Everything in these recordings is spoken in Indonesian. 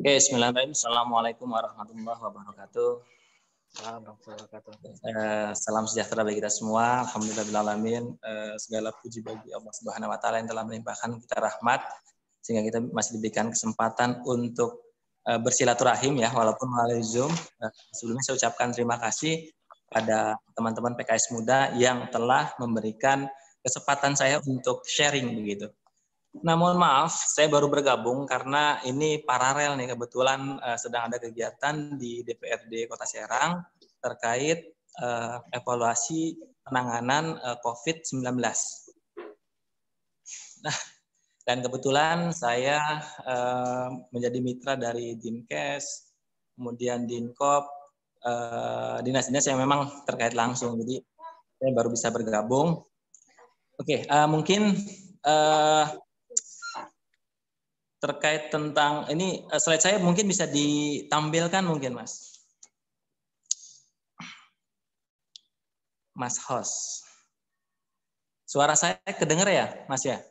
Oke, bismillahirrahmanirrahim. Assalamualaikum warahmatullahi wabarakatuh. Salam sejahtera bagi kita semua. Alhamdulillahirrahmanirrahim. Segala puji bagi Allah Subhanahu wa taala yang telah melimpahkan kita rahmat sehingga kita masih diberikan kesempatan untuk bersilaturahim ya walaupun melalui Zoom. Sebelumnya saya ucapkan terima kasih pada teman-teman PKS Muda yang telah memberikan kesempatan saya untuk sharing begitu. Nah, mohon maaf, saya baru bergabung karena ini paralel nih, kebetulan sedang ada kegiatan di DPRD Kota Serang terkait evaluasi penanganan COVID-19. Nah, dan kebetulan saya menjadi mitra dari Dinkes, kemudian Dinkop, dinas-dinas yang memang terkait langsung, jadi saya baru bisa bergabung. Oke, mungkin terkait tentang ini slide saya mungkin bisa ditampilkan mungkin Mas host. Suara saya kedengar ya Mas ya?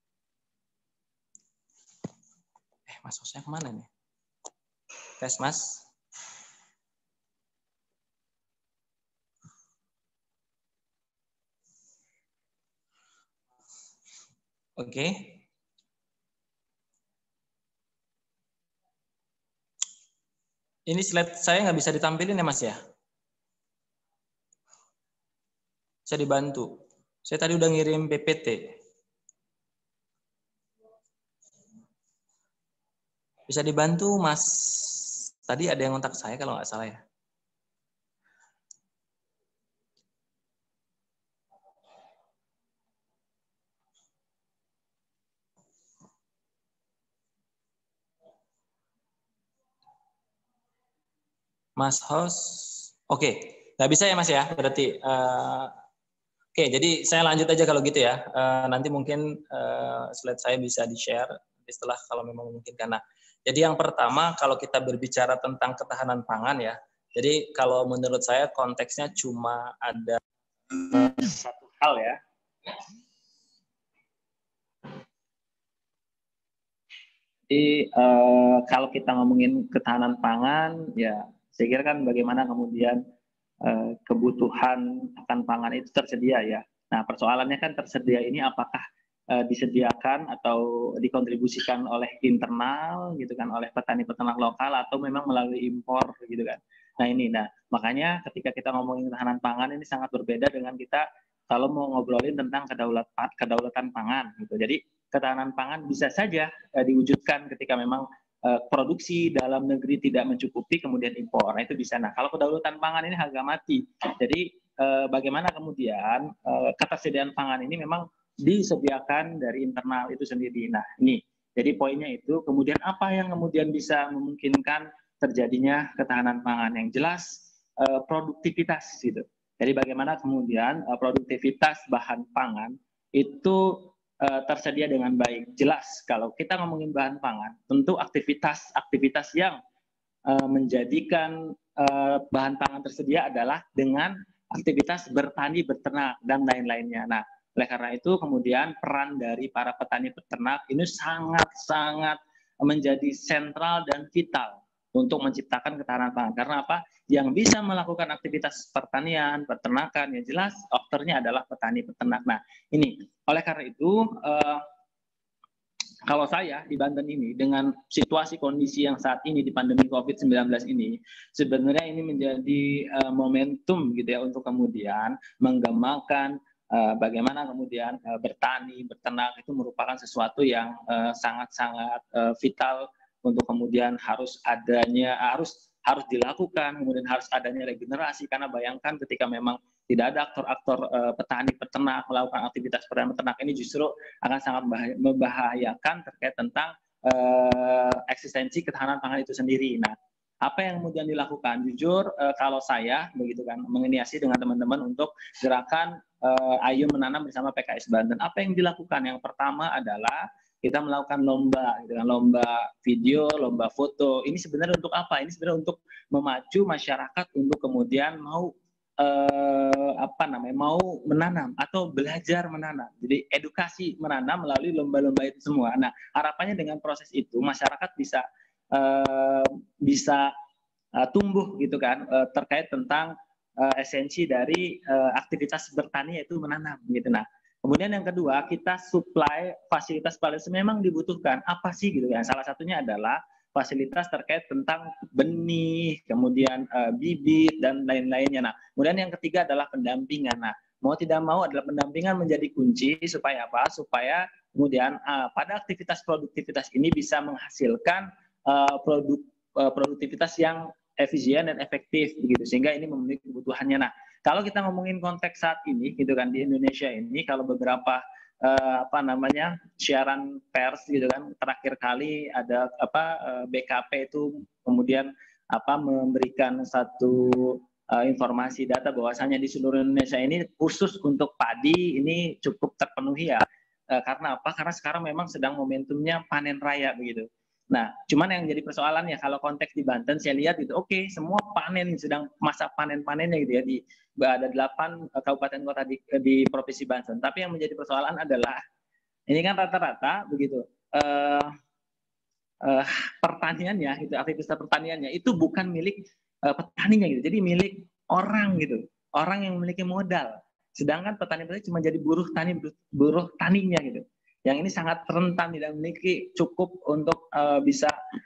Mas hostnya kemana nih? Tes Mas. Oke. Ini slide saya nggak bisa ditampilin ya Mas ya? Bisa dibantu. Saya tadi udah ngirim PPT. Bisa dibantu Mas. Tadi ada yang kontak saya kalau nggak salah ya. Mas host, oke, nggak bisa ya Mas ya, berarti. Oke, jadi saya lanjut aja kalau gitu ya. Nanti mungkin slide saya bisa di-share setelah kalau memang memungkinkan. Nah, jadi yang pertama kalau kita berbicara tentang ketahanan pangan ya, jadi kalau menurut saya konteksnya cuma ada satu hal ya. Jadi kalau kita ngomongin ketahanan pangan, ya saya kira kan bagaimana kemudian kebutuhan akan pangan itu tersedia ya. Nah persoalannya kan tersedia ini apakah disediakan atau dikontribusikan oleh internal gitu kan, oleh petani peternak lokal atau memang melalui impor gitu kan. Nah ini, makanya ketika kita ngomongin ketahanan pangan ini sangat berbeda dengan kita kalau mau ngobrolin tentang kedaulatan pangan gitu. Jadi ketahanan pangan bisa saja diwujudkan ketika memang produksi dalam negeri tidak mencukupi kemudian impor. Nah itu bisa. Nah kalau kedaulatan pangan ini harga mati. Jadi bagaimana kemudian ketersediaan pangan ini memang disediakan dari internal itu sendiri. Nah ini jadi poinnya itu kemudian apa yang kemudian bisa memungkinkan terjadinya ketahanan pangan yang jelas produktivitas gitu. Jadi bagaimana kemudian produktivitas bahan pangan itu tersedia dengan baik. Jelas kalau kita ngomongin bahan pangan, tentu aktivitas yang menjadikan bahan pangan tersedia adalah dengan aktivitas bertani, beternak, dan lain-lainnya. Nah, oleh karena itu kemudian peran dari para petani peternak ini sangat-sangat menjadi sentral dan vital untuk menciptakan ketahanan pangan. Karena apa? Yang bisa melakukan aktivitas pertanian, peternakan, yang jelas aktornya adalah petani peternak. Nah, ini oleh karena itu kalau saya di Banten ini dengan situasi kondisi yang saat ini di pandemi COVID-19 ini, sebenarnya ini menjadi momentum gitu ya untuk kemudian menggemakan bagaimana kemudian bertani, beternak itu merupakan sesuatu yang sangat-sangat vital untuk kemudian harus dilakukan, kemudian harus adanya regenerasi karena bayangkan ketika memang tidak ada aktor-aktor petani peternak melakukan aktivitas petani peternak ini justru akan sangat membahayakan terkait tentang eksistensi ketahanan pangan itu sendiri. Nah, apa yang kemudian dilakukan? Jujur kalau saya begitu kan menginisiasi dengan teman-teman untuk gerakan Ayo Menanam bersama PKS Banten. Apa yang dilakukan? Yang pertama adalah kita melakukan lomba, gitu kan, lomba video, lomba foto. Ini sebenarnya untuk apa? Ini sebenarnya untuk memacu masyarakat untuk kemudian mau mau menanam atau belajar menanam. Jadi edukasi menanam melalui lomba-lomba itu semua. Nah, harapannya dengan proses itu masyarakat bisa bisa tumbuh gitu kan, terkait tentang esensi dari aktivitas bertani yaitu menanam gitu. Nah, kemudian yang kedua, kita supply fasilitas memang dibutuhkan. Apa sih gitu kan? Salah satunya adalah fasilitas terkait tentang benih, kemudian bibit dan lain-lainnya. Nah, kemudian yang ketiga adalah pendampingan. Nah, mau tidak mau adalah pendampingan menjadi kunci supaya apa? Supaya kemudian pada aktivitas produktivitas ini bisa menghasilkan produktivitas yang efisien dan efektif begitu, sehingga ini memenuhi kebutuhannya. Nah, kalau kita ngomongin konteks saat ini gitu kan, di Indonesia ini kalau beberapa siaran pers gitu kan, terakhir kali ada BKP itu kemudian memberikan satu informasi data bahwasanya di seluruh Indonesia ini khusus untuk padi ini cukup terpenuhi ya. Karena apa? Karena sekarang memang sedang momentumnya panen raya begitu. Nah, cuman yang jadi persoalan ya kalau konteks di Banten saya lihat itu oke, semua panen, sedang masa panen-panennya gitu ya, ada 8 kabupaten kota di Provinsi Banten. Tapi yang menjadi persoalan adalah ini kan rata-rata begitu pertaniannya, itu aktivitas pertaniannya itu bukan milik petaninya gitu, jadi milik orang gitu, orang yang memiliki modal. Sedangkan petani cuma jadi buruh taninya gitu. Yang ini sangat rentan, tidak memiliki cukup untuk bisa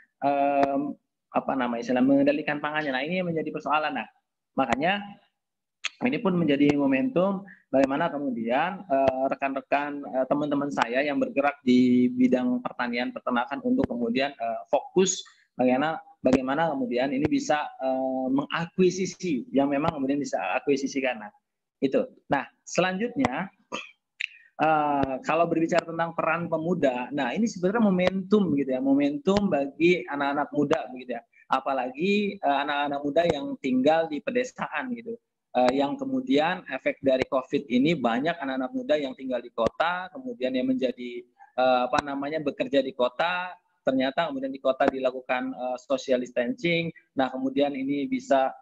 mengendalikan pangannya. Nah, ini yang menjadi persoalan. Nah, makanya ini pun menjadi momentum bagaimana kemudian rekan-rekan teman-teman saya yang bergerak di bidang pertanian peternakan untuk kemudian fokus bagaimana kemudian ini bisa mengakuisisi yang memang kemudian bisa akuisisikan. Nah, itu. Nah, selanjutnya kalau berbicara tentang peran pemuda, nah ini sebenarnya momentum gitu ya, momentum bagi anak-anak muda begitu ya, apalagi anak-anak muda yang tinggal di pedesaan gitu, yang kemudian efek dari COVID ini banyak anak-anak muda yang tinggal di kota, kemudian yang menjadi bekerja di kota, ternyata kemudian di kota dilakukan social distancing, nah kemudian ini bisa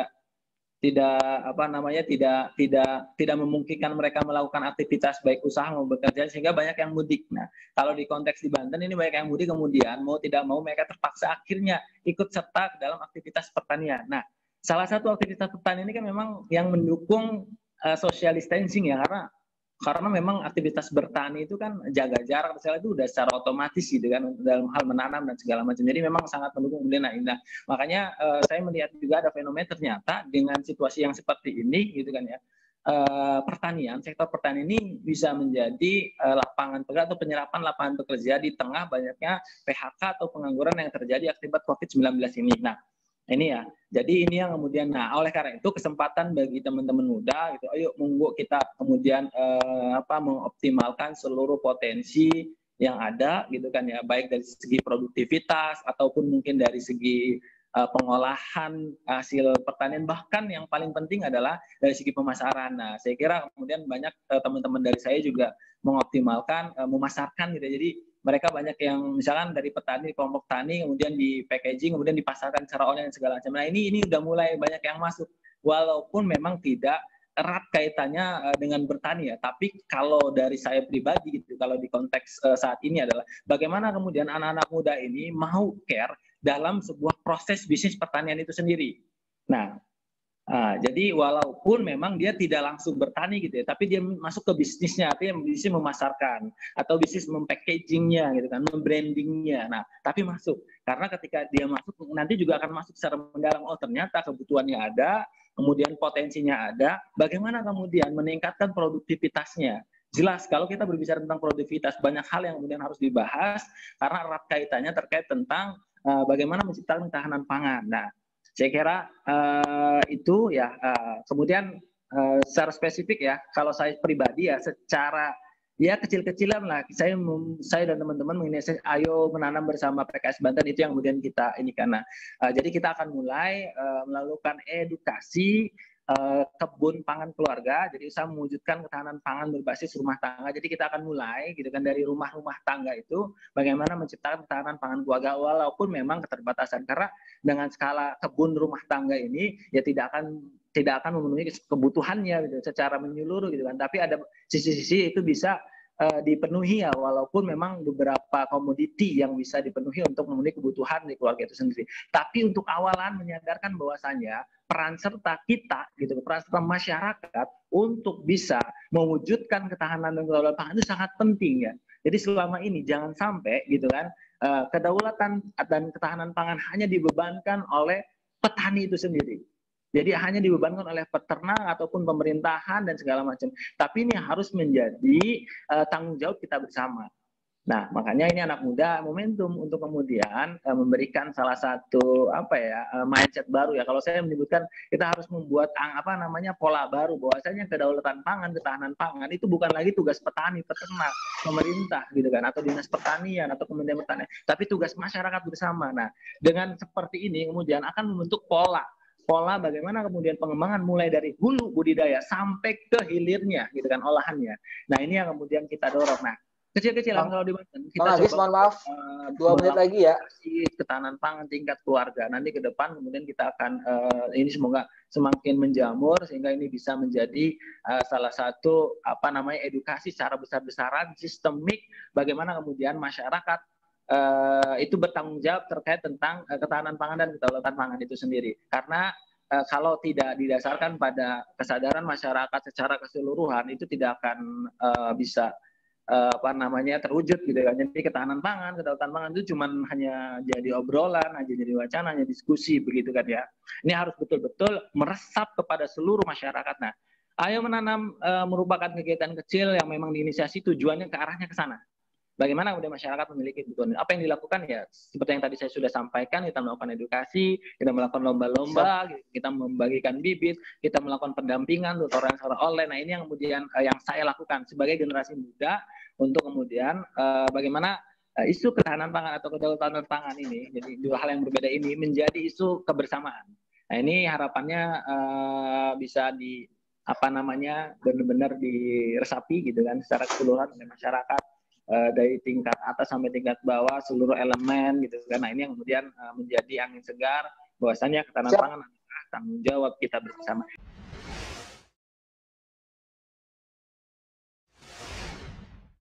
tidak memungkinkan mereka melakukan aktivitas baik usaha maupun bekerja, sehingga banyak yang mudik. Nah, kalau di konteks di Banten ini banyak yang mudik, kemudian mau tidak mau mereka terpaksa akhirnya ikut serta dalam aktivitas pertanian. Nah, salah satu aktivitas pertanian ini kan memang yang mendukung social distancing ya, karena memang aktivitas bertani itu kan jaga jarak, misalnya itu udah secara otomatis gitu kan dalam hal menanam dan segala macam. Jadi memang sangat mendukung. Nah, makanya saya melihat juga ada fenomena ternyata dengan situasi yang seperti ini gitu kan ya. Sektor pertanian ini bisa menjadi lapangan pekerjaan atau penyerapan lapangan pekerja di tengah banyaknya PHK atau pengangguran yang terjadi akibat COVID-19 ini. Nah, ini ya, jadi ini yang kemudian, nah oleh karena itu kesempatan bagi teman-teman muda gitu, ayo monggo kita kemudian mengoptimalkan seluruh potensi yang ada gitu kan ya, baik dari segi produktivitas ataupun mungkin dari segi pengolahan hasil pertanian, bahkan yang paling penting adalah dari segi pemasaran. Nah, saya kira kemudian banyak teman-teman dari saya juga mengoptimalkan memasarkan gitu. Jadi mereka banyak yang misalkan dari petani, kelompok tani, kemudian di packaging, kemudian dipasarkan secara online dan segala macam. Nah, ini udah mulai banyak yang masuk, walaupun memang tidak erat kaitannya dengan bertani ya. Tapi kalau dari saya pribadi gitu, kalau di konteks saat ini adalah bagaimana kemudian anak-anak muda ini mau care dalam sebuah proses bisnis pertanian itu sendiri. Nah, jadi walaupun memang dia tidak langsung bertani gitu ya, tapi dia masuk ke bisnisnya, artinya bisnis memasarkan atau bisnis mempackagingnya gitu kan, membrandingnya. Nah, tapi masuk karena ketika dia masuk nanti juga akan masuk secara mendalam. Oh, ternyata kebutuhannya ada, kemudian potensinya ada. Bagaimana kemudian meningkatkan produktivitasnya? Jelas kalau kita berbicara tentang produktivitas, banyak hal yang kemudian harus dibahas karena erat kaitannya terkait tentang bagaimana menciptakan ketahanan pangan. Nah, saya kira itu ya. Kemudian secara spesifik ya, kalau saya pribadi ya secara ya kecil-kecilan lah, saya dan teman-teman menginisiasi ayo menanam bersama PKS Banten, itu yang kemudian kita ini karena jadi kita akan mulai melakukan edukasi kebun pangan keluarga, jadi usaha mewujudkan ketahanan pangan berbasis rumah tangga. Jadi kita akan mulai gitu kan dari rumah-rumah tangga itu bagaimana menciptakan ketahanan pangan keluarga walaupun memang keterbatasan, karena dengan skala kebun rumah tangga ini ya tidak akan memenuhi kebutuhannya gitu, secara menyeluruh gitu kan. Tapi ada sisi-sisi itu bisa dipenuhi ya, walaupun memang beberapa komoditi yang bisa dipenuhi untuk memenuhi kebutuhan di keluarga itu sendiri. Tapi untuk awalan menyadarkan bahwasanya peran serta kita gitu, peran serta masyarakat untuk bisa mewujudkan ketahanan dan kedaulatan pangan itu sangat penting ya. Jadi selama ini jangan sampai gitu kan kedaulatan dan ketahanan pangan hanya dibebankan oleh petani itu sendiri. Jadi hanya dibebankan oleh peternak ataupun pemerintahan dan segala macam. Tapi ini harus menjadi tanggung jawab kita bersama. Nah, makanya ini anak muda momentum untuk kemudian memberikan salah satu mindset baru ya. Kalau saya menyebutkan kita harus membuat pola baru bahwasanya kedaulatan pangan, ketahanan pangan itu bukan lagi tugas petani, peternak, pemerintah gitu kan, atau dinas pertanian atau kementerian pertanian, tapi tugas masyarakat bersama. Nah, dengan seperti ini kemudian akan membentuk pola bagaimana kemudian pengembangan mulai dari hulu budidaya sampai ke hilirnya gitu kan, olahannya. Nah, ini yang kemudian kita dorong. Nah, kecil-kecilan kalau di Banten kita Bang Agis, mohon maaf 2 menit lagi ya, ketahanan pangan tingkat keluarga. Nanti ke depan kemudian kita akan ini semoga semakin menjamur sehingga ini bisa menjadi salah satu edukasi secara besar-besaran sistemik bagaimana kemudian masyarakat itu bertanggung jawab terkait tentang ketahanan pangan dan kedaulatan pangan itu sendiri. Karena kalau tidak didasarkan pada kesadaran masyarakat secara keseluruhan itu tidak akan bisa terwujud gitu kan. Jadi ketahanan pangan, kedaulatan pangan itu cuma hanya jadi obrolan, hanya jadi wacana, hanya diskusi begitu kan ya. Ini harus betul-betul meresap kepada seluruh masyarakat. Nah, Ayo Menanam merupakan kegiatan kecil yang memang diinisiasi tujuannya ke arahnya ke sana. Bagaimana kemudian masyarakat memiliki kebutuhan? Apa yang dilakukan ya seperti yang tadi saya sudah sampaikan, kita melakukan edukasi, kita melakukan lomba-lomba, kita membagikan bibit, kita melakukan pendampingan tutorial secara online. Nah, ini yang kemudian yang saya lakukan sebagai generasi muda untuk kemudian bagaimana isu ketahanan pangan atau kedaulatan pangan ini, jadi dua hal yang berbeda ini menjadi isu kebersamaan. Nah, ini harapannya bisa benar-benar diresapi gitu kan secara keseluruhan oleh masyarakat dari tingkat atas sampai tingkat bawah, seluruh elemen gitu kan. Nah, ini yang kemudian menjadi angin segar bahwasanya ketahanan pangan adalah tanggung jawab kita bersama.